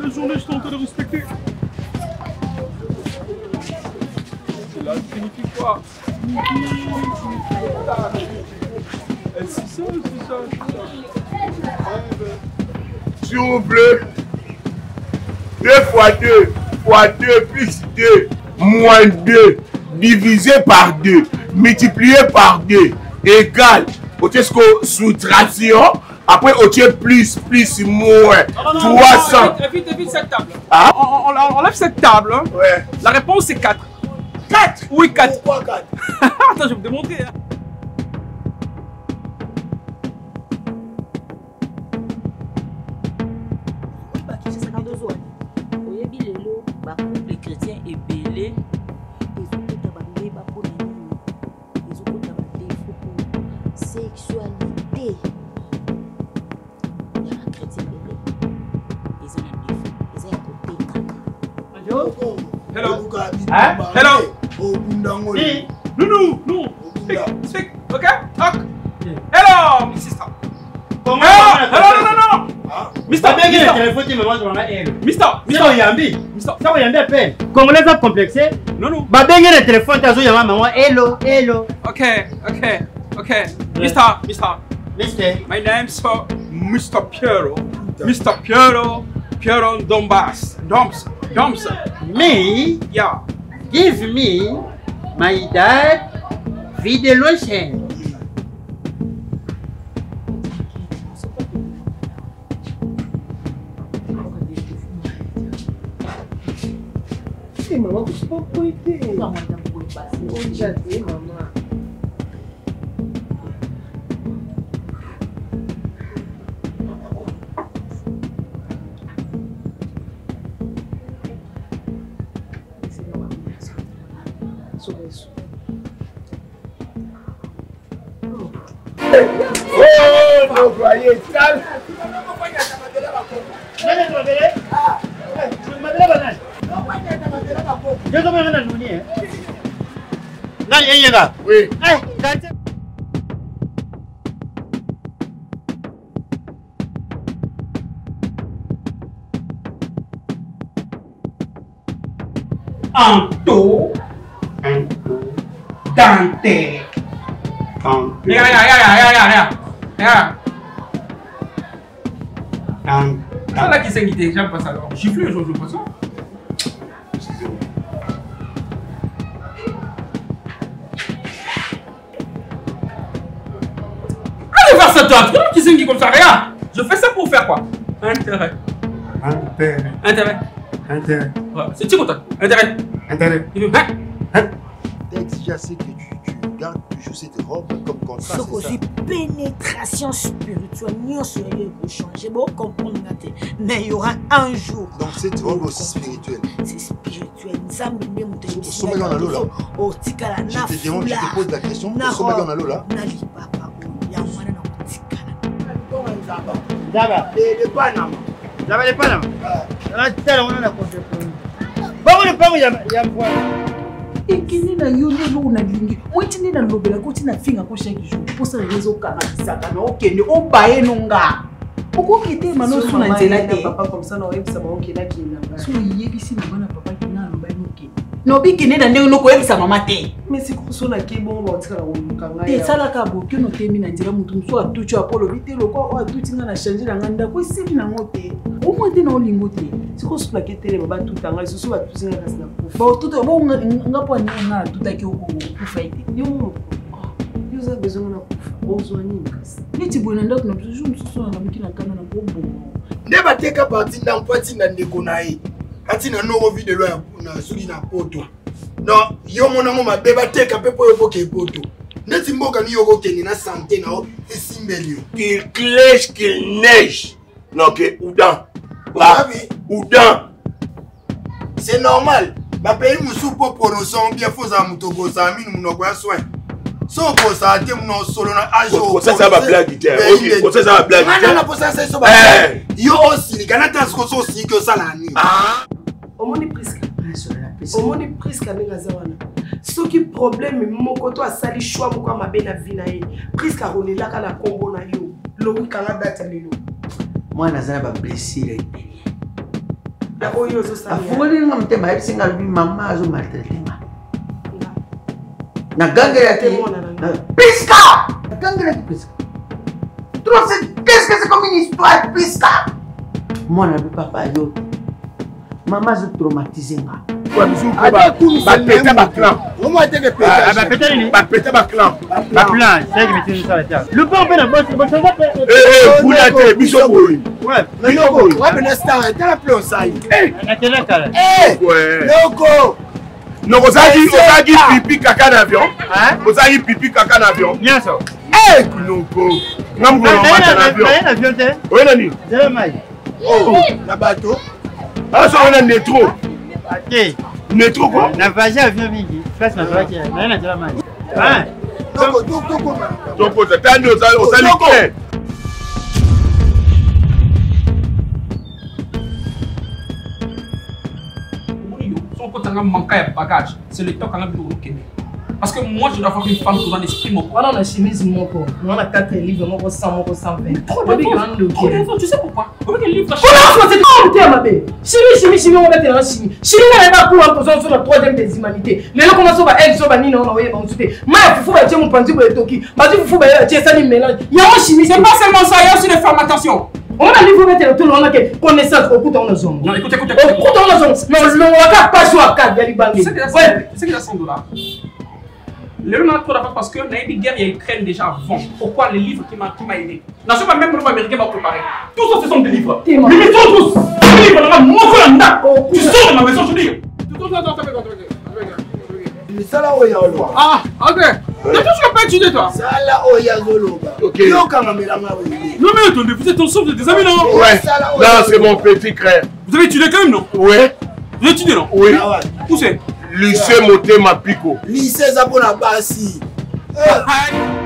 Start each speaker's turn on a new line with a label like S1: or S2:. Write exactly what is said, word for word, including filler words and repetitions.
S1: la journée, je tente de respecter. Cela signifie quoi? C'est ça, c'est ça, c'est ça.
S2: S'il vous plaît, deux fois deux, fois deux plus deux, moins deux, divisé par deux, multiplié par deux, égale, au test soustraction, après au test plus, plus, moins, trois cents.
S1: Évite, évite cette table.
S2: Ah?
S1: On, on, on enlève cette table. Hein.
S2: Ouais.
S1: La réponse c'est quatre.
S2: quatre?
S1: Oui, quatre.
S2: Pourquoi quatre?
S1: Attends, je vais vous démontrer. Hein.
S3: Les chrétiens et belé, ils ont tout abandonné pour les nuits. Ils ont tout abandonné pour sexualité. Il y a un chrétien belé. Ils ont un défaut. Ils ont un côté.
S1: Hello? Hello?
S2: Hein?
S1: Hello? Hey. No, no, no. Speak, speak, okay? Talk. Hello, my sister. Hello, hello, no, no, no. Mister, Mister, Mister,
S4: Mister,
S1: Mister.
S4: Ça va y aller à peine. Congolais a complexé.
S1: Non, non.
S4: Bah, bien le téléphone, t'as joué à maman. Hello, hello.
S1: Okay, okay, okay. Mister, Mister.
S4: Mister.
S1: My name is uh, Mister Piero. Mister Piero. Piero Dombas. Doms. Doms.
S4: Me?
S1: Yeah.
S4: Give me my dad video lotion.
S5: Maman, je peux pas aider.
S3: Non, madame, vous pouvez passer.
S5: Oh, j'ai maman.
S2: Oh, vous voyez ça? Oui.
S1: Anto.
S2: Anto.
S1: Dante.
S2: Anto.
S1: Regarde, regarde, regarde, regarde. Regarde.
S2: Anto.
S1: Ça là qui s'est quitté, j'aime pas ça. Gifler, je joue pas ça. Allez voir ça toi, qui s'est qui comme ça, regarde. Je fais ça pour faire quoi? Intérêt.
S2: Intérêt.
S1: Intérêt.
S2: Intérêt.
S1: Ouais, c'est tu content. Intérêt.
S2: Intérêt.
S1: Hein? Hein?
S6: Déjà, c'est que tu, tu gardes toujours cette robe comme contrat.
S3: Ce que j'ai pénétration spirituelle, nous serions pour changer, bon, comprendre, mais il y aura un jour.
S6: Donc cette robe aussi spirituelle.
S3: C'est spirituel. Nous sommes venus nous dire.
S6: Sommet dans l'eau là. Je te demande, je te pose la question. Sommet dans l'eau là.
S3: Nali papa, il y a moins de tika.
S4: Zaba.
S6: Et le Panama.
S4: Zaba le Panama. Là, tu sais, on a la confiance. Bon, le Panama, il y a quoi?
S5: Ekini na yo lelo na lingi mwitini na lobela ko tina finga ko chaque jour pour ça réseau kana saka na okende o baye nonga oko kete mano suna nzela te papa comme ça na oyebisa ba okela kina so yebisi na bana papa kina no baye noke no bikine na ndenge noko yebisa mama te mais c'est ko so na ke bon ba otika na wonukanga ya te sala ka boke no temi na nzela mutu so atuchu apolo bitelo ko o atutinga na changer na nganda ko sibi na ngote o mwete na olingo te siko so plake tele baba tutanga so so batuzinga kasi na kufa ba tuto bo ngapo ni nga tutaki ko kufa ite yo yo za besoin na kufa ozwa nini kasi neti bwana ndako na toujours msusu na miki na kana na bombo
S2: Ne bateka parti na mpati na ndeko na ye. Ati na no video ya na sugi na poto. Non, yo mona mo mabe bateka pepo yo boke poto. Neti mboka ni yo kokeni na santé na o esimbelio. Qu'il clèche qu'il neige. Non que oudan. Bah, oudan. C'est normal. Ba pays musu po prononcer bien faut za mutogo za minu mnogo ya soin. So ko sa te mno solo na ajo.
S6: Ça ça va blague terre. OK, ça ça va blague.
S2: Mana na posa ça so ba. Yo aussi kana ta sko so si que ça la ni. Ah.
S5: omoni presque omoni presque avec zawana soki problème moko to asali choix moko mabe na vie na ye presque rolelaka na kombo na yo lowi kanga date lelo
S4: Moi nazana ba blessure
S7: afungoli nga motema ayebisi nga lobi mama azo maltraite nga nagangelaki Priska nagangelaki Priska trop c'est qu'est-ce que c'est comme une histoire Priska mwana lobi papa yo mama azo traumatiser nga
S2: bapeta baclan bapeta baclan
S4: baclan c'est que tu ça la terre le bon ben bon bon ça va
S2: eh pula te biso boy
S4: ouais
S2: mais loko ouais mais l'instant t'as plan ça eh
S4: na tele kala
S2: eh loko non ozaki ozaki pipi kaka d'avion hein ozaki pipi kaka d'avion
S4: bien ça
S2: eh loko ngam ko mata d'avion
S4: na avion te
S2: oui nani
S4: zero mai
S2: oh na bateau ah ça on a métro
S4: ok
S2: métro quoi
S4: na voyage avion mingi place na voyage na na zero mai hein
S2: toko toko toko tandi ozali clair
S1: manquer de bagage, c'est le temps qu'on a besoin de. Parce que moi, je dois avoir une femme qui a un esprit.
S8: Voilà, on a chemise, mon corps. On a quatre livres, mon cent, mon cent vingt.
S1: Trop de tu sais pourquoi? On veut que le livre
S8: soit chimique. Oh, c'est ma belle. Chimie, chimie, chimie, on va mettre dans la chimie. Chimie, on va pour en position sur la troisième des humanités. Les gens commencent à être sur la ligne, on a envoyé mon souper. Moi, il faut que mon panty pour le toki. Parce qu'il faut que ça me mélange. Il y a un chimie.
S1: C'est pas seulement ça, il y a aussi des femmes, attention.
S8: On a livre mettre tout le monde qui connaissance au coup dans la zone.
S1: Non, écoute, écoute,
S8: écoute. Au coup dans la zone. Non, le waka pas sur la carte, il y a
S1: tu sais qu'il y a cent dollars. Le nom trop d'avance parce que dans les guerres, il y a Ukraine déjà avant. Pourquoi les livres qui m'ont aidé? Non, c'est pas même le nom américain m'a préparé. Tout ça, ce sont des livres. Les livres sont tous. Les livres, on a mon frère. Tu sors de ma maison, je dis.
S2: Ça là où il y a un loi.
S1: Ah, ok. Tu ne pas étudier toi.
S2: Ça là où il y a un loi. Ok.
S1: Non mais attendez, vous êtes ensemble, vous êtes des amis non?
S2: Ouais. Non, c'est mon petit frère.
S1: Vous avez étudié quand même non?
S2: Ouais.
S1: Vous avez étudié non?
S2: Oui.
S1: Où c'est?
S2: Lycée Motema Pico. Lycée Zabona Bassi.